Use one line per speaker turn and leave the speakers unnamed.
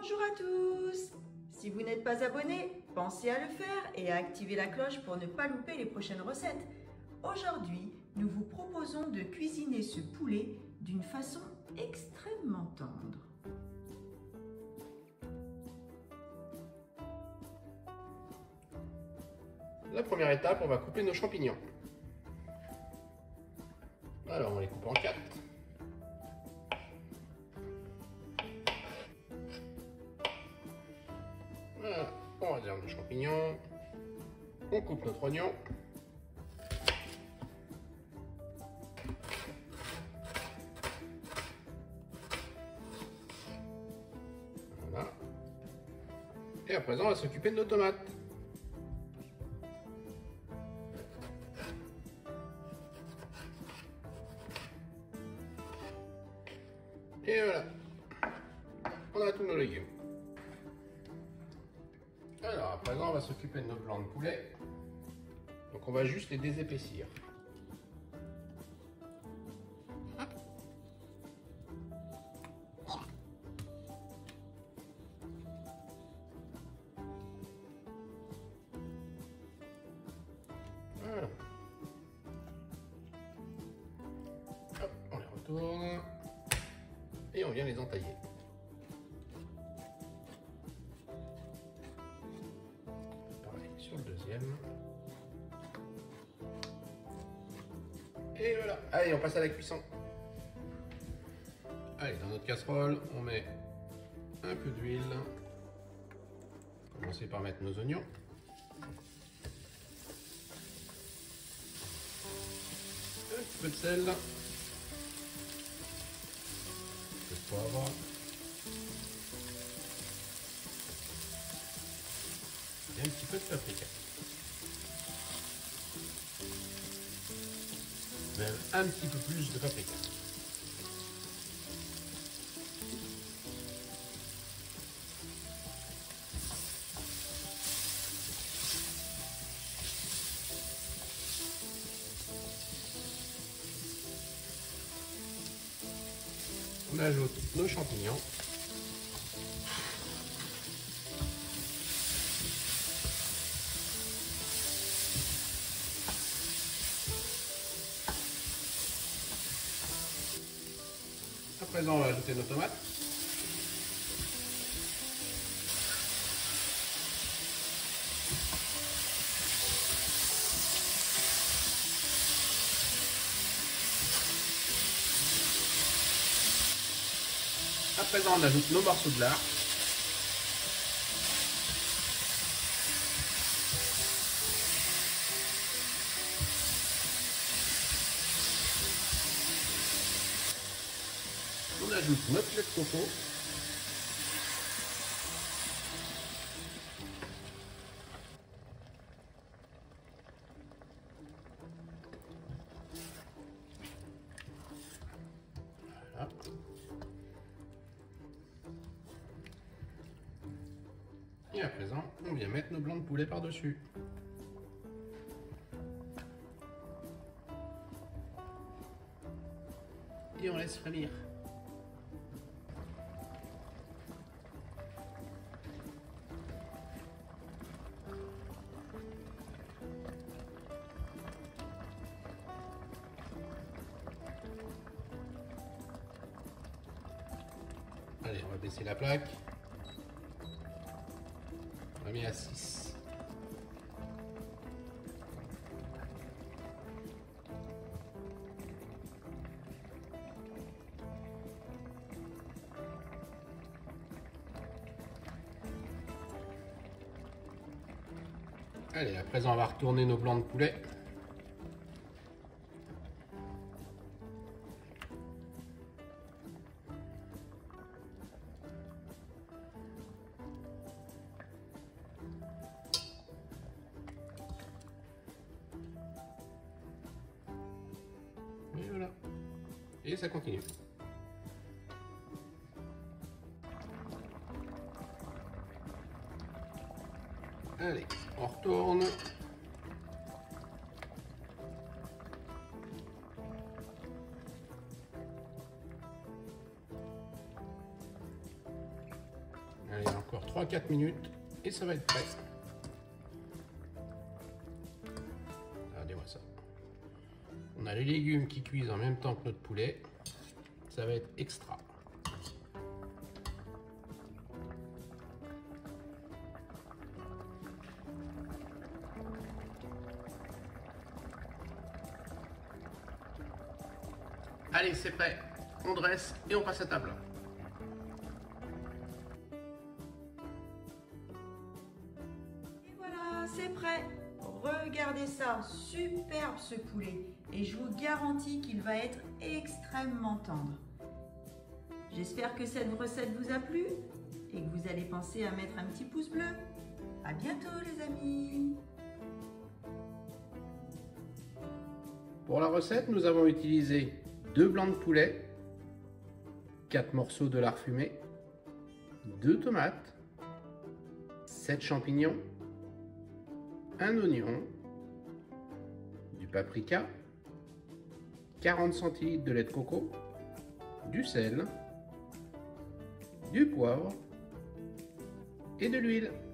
Bonjour à tous! Si vous n'êtes pas abonné, pensez à le faire et à activer la cloche pour ne pas louper les prochaines recettes. Aujourd'hui, nous vous proposons de cuisiner ce poulet d'une façon extrêmement tendre.
La première étape, on va couper nos champignons. Alors, on les coupe en 4. Voilà, on réserve nos champignons. On coupe notre oignon. Voilà. Et à présent, on va s'occuper de nos tomates. Et voilà, on a tous nos légumes. Alors à présent, on va s'occuper de nos blancs de poulet. Donc on va juste les désépaissir. Voilà. Hop, on les retourne. Et on vient les entailler. Pareil sur le deuxième. Et voilà. Allez, on passe à la cuisson. Allez, dans notre casserole, on met un peu d'huile. Commencer par mettre nos oignons. Un petit peu de sel. Poivre. Et un petit peu de paprika. Même un petit peu plus de paprika. On ajoute nos champignons. À présent, on va ajouter nos tomates. À présent, on ajoute nos morceaux de lard. On ajoute notre lait de coco. Voilà. Et à présent, on vient mettre nos blancs de poulet par-dessus. Et on laisse frémir. Allez, on va baisser la plaque. On l'a mis à 6. Allez, à présent on va retourner nos blancs de poulet. Et voilà. Et ça continue. Allez, on retourne. Encore 3-4 minutes et ça va être prêt. Regardez-moi ça. On a les légumes qui cuisent en même temps que notre poulet. Ça va être extra. Allez, c'est prêt. On dresse et on passe à table.
Et voilà, c'est prêt. Regardez ça, superbe ce poulet. Et je vous garantis qu'il va être extrêmement tendre. J'espère que cette recette vous a plu et que vous allez penser à mettre un petit pouce bleu. À bientôt les amis.
Pour la recette, nous avons utilisé 2 blancs de poulet, 4 morceaux de lard fumé, 2 tomates, 7 champignons, un oignon, du paprika, 40 centilitres de lait de coco, du sel, du poivre et de l'huile.